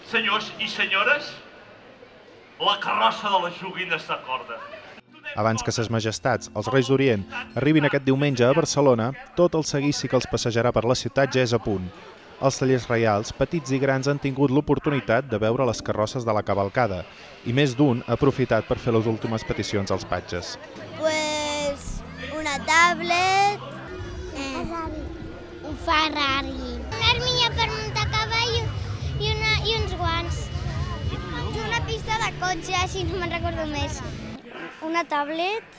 Senyors i senyores, la carrossa de les joguines de corda. Abans que ses majestats, els Reis d'Orient, arribin aquest diumenge a Barcelona, tot el seguici que els passejarà per la ciutat ja és a punt. Els tallers reials, petits i grans, han tingut l'oportunitat de veure les carrosses de la cavalcada i més d'un ha aprofitat per fer les últimes peticions als patges. Pues una tablet, un Ferrari, una armilla per muntar a cavall i uns guants. I una pista de cotxe, si no me'n recordo més. Una tablet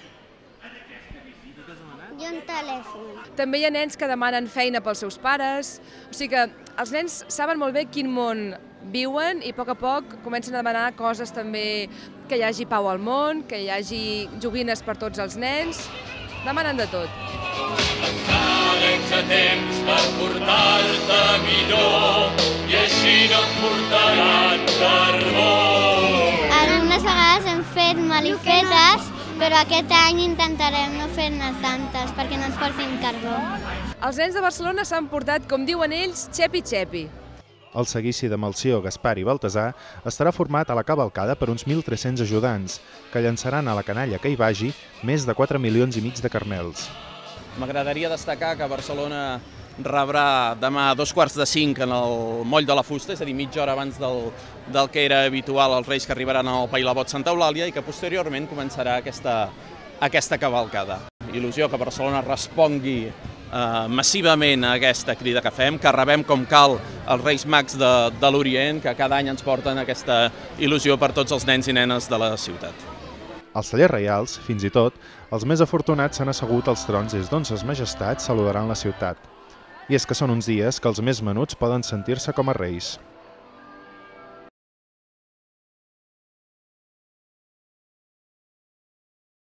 i un telèfon. També hi ha nens que demanen feina pels seus pares, o sigui que els nens saben molt bé quin món viuen i a poc comencen a demanar coses també, que hi hagi pau al món, que hi hagi joguines per tots els nens, demanen de tot. Encara ets a temps per portar-te millor i així no et portaran carbó. Algunes vegades hem fet malifetes, però aquest any intentarem no fer-ne tantes perquè no ens portin carbó. Els nens de Barcelona s'han portat, com diuen ells, xepi-xepi. El seguici de Melcior, Gaspar i Baltasar estarà format a la cavalcada per uns 1.300 ajudants, que llançaran a la canalla que hi vagi més de 4,5 milions de carmels. M'agradaria destacar que Barcelona rebrà demà a 4:45 en el Moll de la Fusta, és a dir, mitja hora abans del que era habitual els Reis que arribaran al Pailabot Santa Eulàlia i que posteriorment començarà aquesta cavalcada. Il·lusió que Barcelona respongui massivament a aquesta crida que fem, que rebem com cal els Reis Mags de l'Orient, que cada any ens porten aquesta il·lusió per tots els nens i nenes de la ciutat. Als tallers reials, fins i tot, els més afortunats s'han assegut als trons des d'on ses majestats saludaran la ciutat. I és que són uns dies que els més menuts poden sentir-se com a reis.